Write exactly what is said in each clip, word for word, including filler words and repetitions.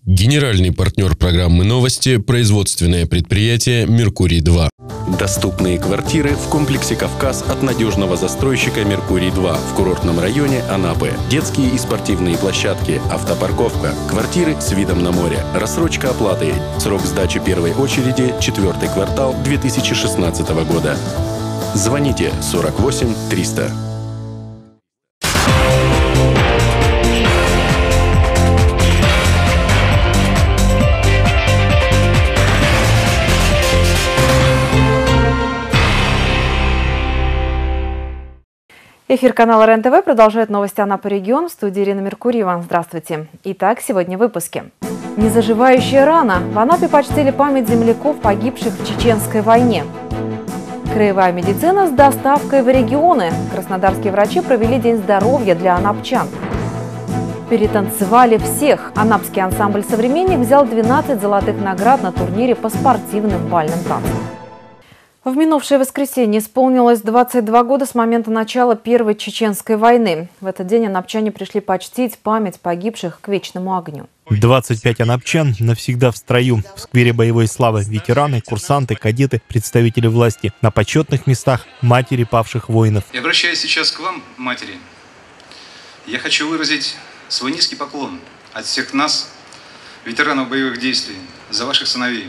Генеральный партнер программы «Новости» – производственное предприятие «Меркурий-два». Доступные квартиры в комплексе «Кавказ» от надежного застройщика «Меркурий-два» в курортном районе Анапы. Детские и спортивные площадки, автопарковка, квартиры с видом на море, рассрочка оплаты. Срок сдачи первой очереди – четвертый квартал две тысячи шестнадцатого года. Звоните сорок восемь триста. Эфир канала РЕН-ТВ продолжает новости Анапы регион. В студии Ирина Меркурьева. Здравствуйте. Итак, сегодня в выпуске. Незаживающая рана. В Анапе почтили память земляков, погибших в Чеченской войне. Краевая медицина с доставкой в регионы. Краснодарские врачи провели День здоровья для анапчан. Перетанцевали всех. Анапский ансамбль «Современник» взял двенадцать золотых наград на турнире по спортивным бальным танцам. В минувшее воскресенье исполнилось двадцать два года с момента начала Первой Чеченской войны. В этот день анапчане пришли почтить память погибших к вечному огню. двадцать пять анапчан навсегда в строю. В сквере боевой славы ветераны, курсанты, кадеты, представители власти. На почетных местах матери павших воинов. Я обращаюсь сейчас к вам, матери. Я хочу выразить свой низкий поклон от всех нас, ветеранов боевых действий, за ваших сыновей.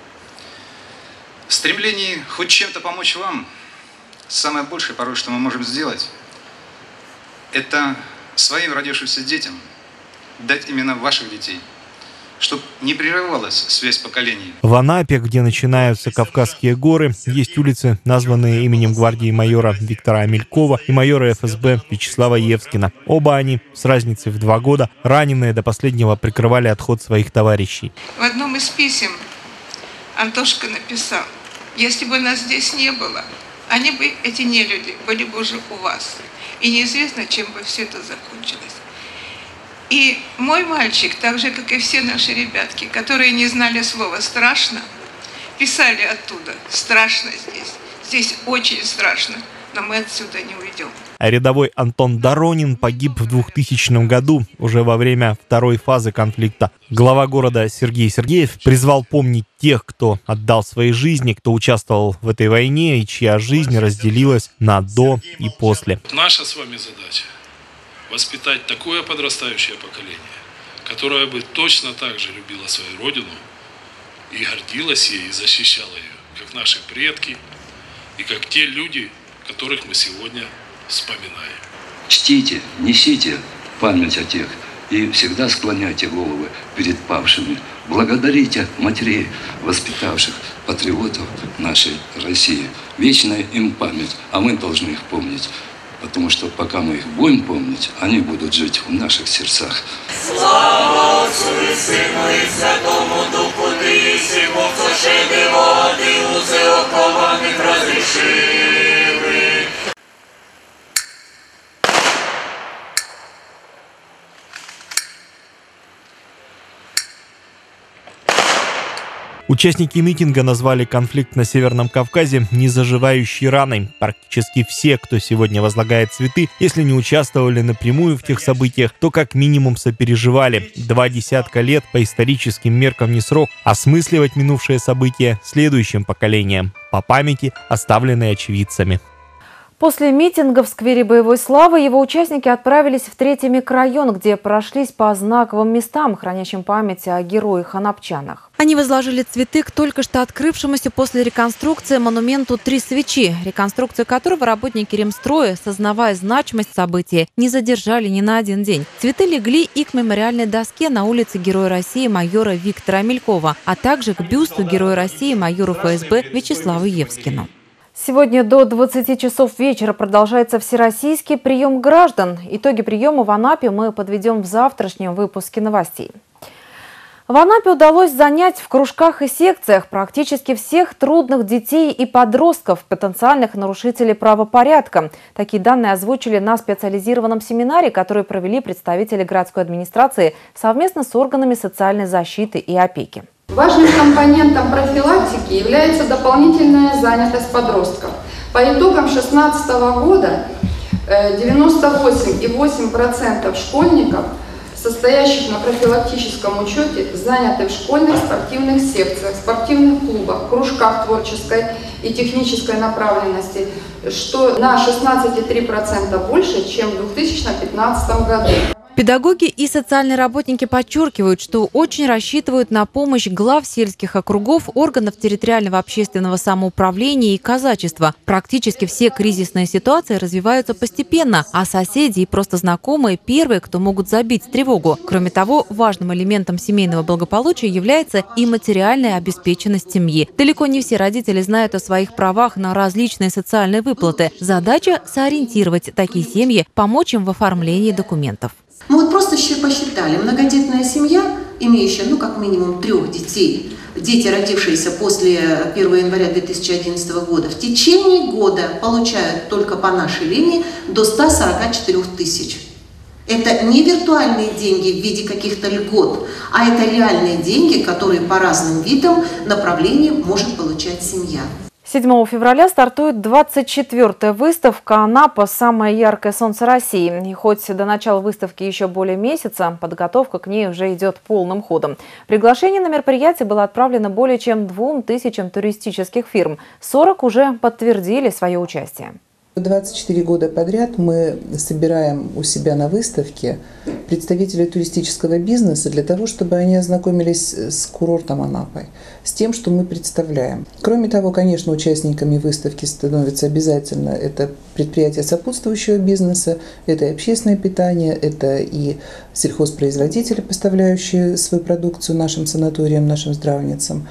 В стремлении хоть чем-то помочь вам, самое большее порой, что мы можем сделать, это своим родившимся детям дать именно ваших детей, чтобы не прерывалась связь поколений. В Анапе, где начинаются Кавказские горы, есть улицы, названные именем гвардии майора Виктора Амелькова и майора эф эс бэ Вячеслава Евскина. Оба они, с разницей в два года, раненые до последнего прикрывали отход своих товарищей. В одном из писем Антошка написал: если бы нас здесь не было, они бы, эти нелюди, были бы уже у вас. И неизвестно, чем бы все это закончилось. И мой мальчик, так же, как и все наши ребятки, которые не знали слова «страшно», писали оттуда: «Страшно здесь, здесь очень страшно, но мы отсюда не уйдем». А рядовой Антон Доронин погиб в двухтысячном году, уже во время второй фазы конфликта. Глава города Сергей Сергеев призвал помнить тех, кто отдал свои жизни, кто участвовал в этой войне и чья жизнь разделилась на до и после. Наша с вами задача – воспитать такое подрастающее поколение, которое бы точно так же любило свою родину и гордилось ей, и защищало ее, как наши предки и как те люди, которых мы сегодня вспоминаем. Чтите, несите память о тех и всегда склоняйте головы перед павшими. Благодарите матерей, воспитавших патриотов нашей России. Вечная им память, а мы должны их помнить. Потому что пока мы их будем помнить, они будут жить в наших сердцах. Слава Отцу и Сыну и Святому Духу, Ты сему сошеби воды, узы окованных разрешили. Участники митинга назвали конфликт на Северном Кавказе незаживающей раной. Практически все, кто сегодня возлагает цветы, если не участвовали напрямую в тех событиях, то как минимум сопереживали. Два десятка лет по историческим меркам не срок, осмысливать минувшие события следующим поколениям, по памяти, оставленной очевидцами. После митинга в сквере боевой славы его участники отправились в третий микрорайон, где прошлись по знаковым местам, хранящим память о героях-анапчанах. Они возложили цветы к только что открывшемуся после реконструкции монументу «Три свечи», реконструкцию которого работники Ремстроя, сознавая значимость события, не задержали ни на один день. Цветы легли и к мемориальной доске на улице Героя России майора Виктора Амелькова, а также к бюсту Героя России майору эф эс бэ Вячеславу Евскину. Сегодня до двадцати часов вечера продолжается всероссийский прием граждан. Итоги приема в Анапе мы подведем в завтрашнем выпуске новостей. В Анапе удалось занять в кружках и секциях практически всех трудных детей и подростков, потенциальных нарушителей правопорядка. Такие данные озвучили на специализированном семинаре, который провели представители городской администрации совместно с органами социальной защиты и опеки. Важным компонентом профилактики является дополнительная занятость подростков. По итогам две тысячи шестнадцатого года девяносто восемь и восемь десятых процента школьников состоящих на профилактическом учете, заняты в школьных спортивных секциях, спортивных клубах, кружках творческой и технической направленности, что на шестнадцать целых три десятых процента больше, чем в две тысячи пятнадцатом году. Педагоги и социальные работники подчеркивают, что очень рассчитывают на помощь глав сельских округов, органов территориального общественного самоуправления и казачества. Практически все кризисные ситуации развиваются постепенно, а соседи и просто знакомые – первые, кто могут забить тревогу. Кроме того, важным элементом семейного благополучия является и материальная обеспеченность семьи. Далеко не все родители знают о своих правах на различные социальные выплаты. Задача – сориентировать такие семьи, помочь им в оформлении документов. Мы вот просто посчитали, многодетная семья, имеющая, ну, как минимум трех детей, дети, родившиеся после первого января две тысячи одиннадцатого года, в течение года получают только по нашей линии до ста сорока четырёх тысяч. Это не виртуальные деньги в виде каких-то льгот, а это реальные деньги, которые по разным видам направлений может получать семья. седьмого февраля стартует двадцать четвёртая выставка «Анапа. Самое яркое солнце России». И хоть до начала выставки еще более месяца, подготовка к ней уже идет полным ходом. Приглашение на мероприятие было отправлено более чем двум тысячам туристических фирм. сорок уже подтвердили свое участие. двадцать четыре года подряд мы собираем у себя на выставке представителей туристического бизнеса для того, чтобы они ознакомились с курортом Анапой, с тем, что мы представляем. Кроме того, конечно, участниками выставки становятся обязательно это предприятия сопутствующего бизнеса, это и общественное питание, это и сельхозпроизводители, поставляющие свою продукцию нашим санаториям, нашим здравницам.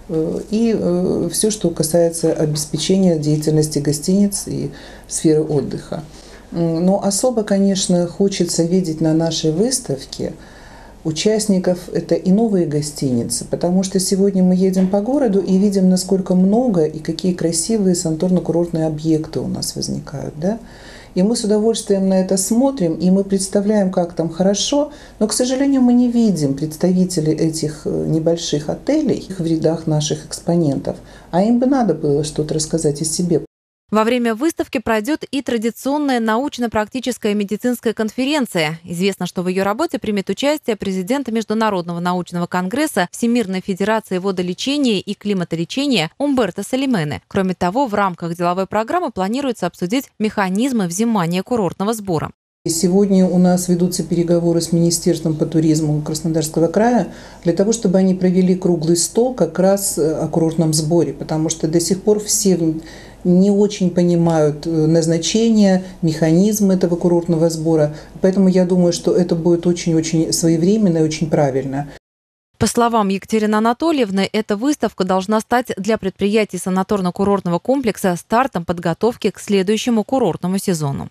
И все, что касается обеспечения деятельности гостиниц и сферы отдыха. Но особо, конечно, хочется видеть на нашей выставке участников, это и новые гостиницы, потому что сегодня мы едем по городу и видим, насколько много и какие красивые санаторно-курортные объекты у нас возникают, да? И мы с удовольствием на это смотрим, и мы представляем, как там хорошо, но, к сожалению, мы не видим представителей этих небольших отелей в рядах наших экспонентов, а им бы надо было что-то рассказать о себе. Во время выставки пройдет и традиционная научно-практическая медицинская конференция. Известно, что в ее работе примет участие президент Международного научного конгресса Всемирной федерации водолечения и климатолечения Умберто Салимене. Кроме того, в рамках деловой программы планируется обсудить механизмы взимания курортного сбора. Сегодня у нас ведутся переговоры с Министерством по туризму Краснодарского края для того, чтобы они провели круглый стол как раз о курортном сборе, потому что до сих пор все не очень понимают назначение, механизм этого курортного сбора. Поэтому я думаю, что это будет очень-очень своевременно и очень правильно. По словам Екатерины Анатольевны, эта выставка должна стать для предприятий санаторно-курортного комплекса стартом подготовки к следующему курортному сезону.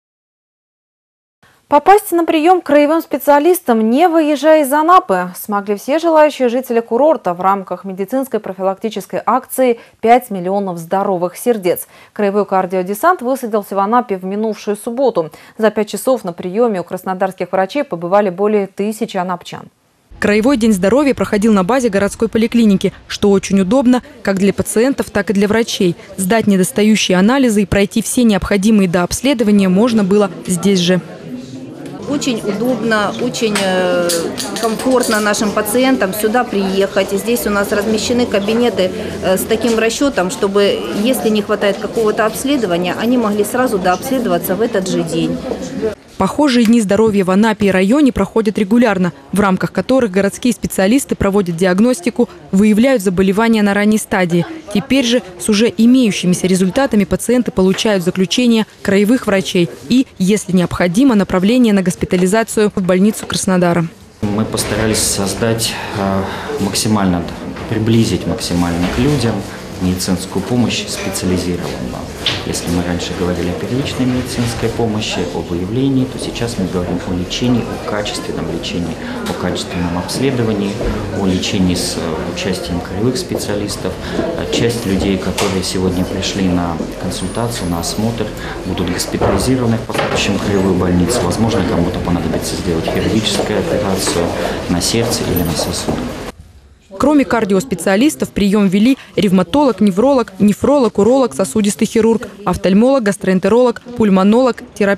Попасть на прием к краевым специалистам, не выезжая из Анапы, смогли все желающие жители курорта в рамках медицинской профилактической акции «пять миллионов здоровых сердец». Краевой кардиодесант высадился в Анапе в минувшую субботу. За пять часов на приеме у краснодарских врачей побывали более тысячи анапчан. Краевой день здоровья проходил на базе городской поликлиники, что очень удобно как для пациентов, так и для врачей. Сдать недостающие анализы и пройти все необходимые дообследования можно было здесь же. Очень удобно, очень комфортно нашим пациентам сюда приехать. Здесь у нас размещены кабинеты с таким расчетом, чтобы, если не хватает какого-то обследования, они могли сразу дообследоваться в этот же день. Похожие дни здоровья в Анапе и районе проходят регулярно, в рамках которых городские специалисты проводят диагностику, выявляют заболевания на ранней стадии. Теперь же с уже имеющимися результатами пациенты получают заключение краевых врачей и, если необходимо, направление на госпитализацию в больницу Краснодара. Мы постарались создать максимально, приблизить максимально к людям медицинскую помощь специализированную. Если мы раньше говорили о первичной медицинской помощи, о выявлении, то сейчас мы говорим о лечении, о качественном лечении, о качественном обследовании, о лечении с участием краевых специалистов. Часть людей, которые сегодня пришли на консультацию, на осмотр, будут госпитализированы в последующем краевую больницу. Возможно, кому-то понадобится сделать хирургическую операцию на сердце или на сосудах. Кроме кардиоспециалистов, прием вели ревматолог, невролог, нефролог, уролог, сосудистый хирург, офтальмолог, гастроэнтеролог, пульмонолог, терапевт.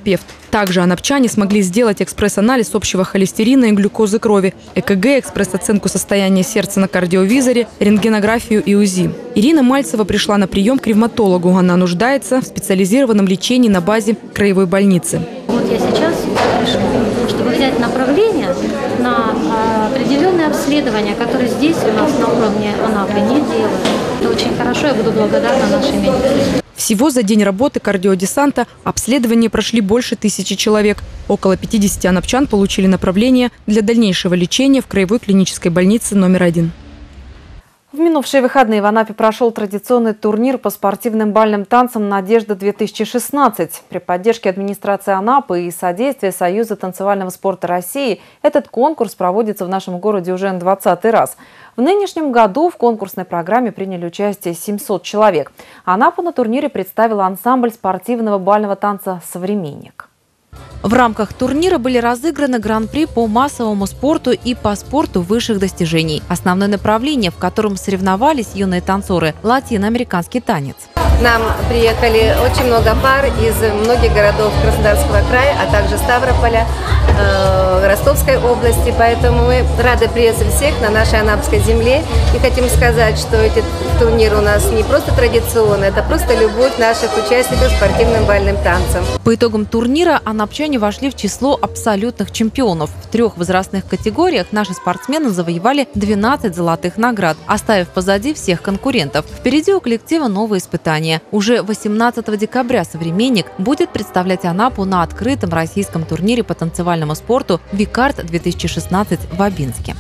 Также анапчане смогли сделать экспресс-анализ общего холестерина и глюкозы крови, ЭКГ, экспресс-оценку состояния сердца на кардиовизоре, рентгенографию и УЗИ. Ирина Мальцева пришла на прием к ревматологу. Она нуждается в специализированном лечении на базе краевой больницы. Вот я сейчас пришла, чтобы взять направление на определенные обследования, которые здесь у нас на уровне Анапы не делают. Это очень хорошо, я буду благодарна нашей медицине. Всего за день работы кардиодесанта обследования прошли больше тысячи человек. Около пятидесяти анапчан получили направление для дальнейшего лечения в краевой клинической больнице номер один. В минувшие выходные в Анапе прошел традиционный турнир по спортивным бальным танцам «Надежда-две тысячи шестнадцать». При поддержке администрации Анапы и содействия Союза танцевального спорта России этот конкурс проводится в нашем городе уже на двадцатый раз. В нынешнем году в конкурсной программе приняли участие семьсот человек. Анапа на турнире представила ансамбль спортивного бального танца «Современник». В рамках турнира были разыграны гран-при по массовому спорту и по спорту высших достижений. Основное направление, в котором соревновались юные танцоры – латиноамериканский танец. К нам приехали очень много пар из многих городов Краснодарского края, а также Ставрополя, э, Ростовской области. Поэтому мы рады приветствовать всех на нашей анапской земле. И хотим сказать, что этот турнир у нас не просто традиционный, это просто любовь наших участников к спортивным бальным танцам. По итогам турнира анапчане вошли в число абсолютных чемпионов. В трех возрастных категориях наши спортсмены завоевали двенадцать золотых наград, оставив позади всех конкурентов. Впереди у коллектива новые испытания. Уже восемнадцатого декабря «Современник» будет представлять Анапу на открытом российском турнире по танцевальному спорту «Викарт-две тысячи шестнадцать» в Абинске.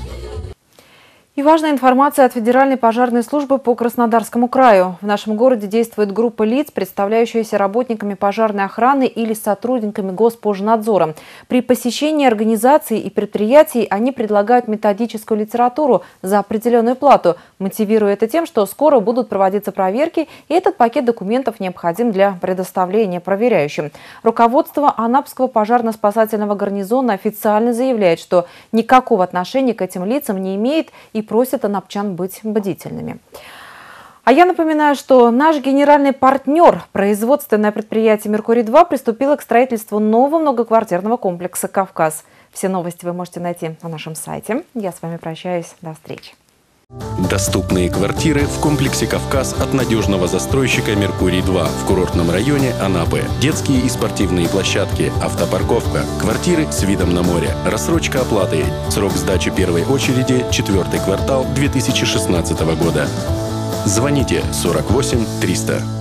И важная информация от Федеральной пожарной службы по Краснодарскому краю. В нашем городе действует группа лиц, представляющаяся работниками пожарной охраны или сотрудниками Госпожнадзора. При посещении организаций и предприятий они предлагают методическую литературу за определенную плату, мотивируя это тем, что скоро будут проводиться проверки, и этот пакет документов необходим для предоставления проверяющим. Руководство Анапского пожарно-спасательного гарнизона официально заявляет, что никакого отношения к этим лицам не имеет и просят анапчан быть бдительными. А я напоминаю, что наш генеральный партнер, производственное предприятие «Меркурий-два», приступило к строительству нового многоквартирного комплекса «Кавказ». Все новости вы можете найти на нашем сайте. Я с вами прощаюсь. До встречи. Доступные квартиры в комплексе «Кавказ» от надежного застройщика «Меркурий-два» в курортном районе Анапы. Детские и спортивные площадки, автопарковка, квартиры с видом на море, рассрочка оплаты. Срок сдачи первой очереди – четвертый квартал две тысячи шестнадцатого года. Звоните сорок восемь триста.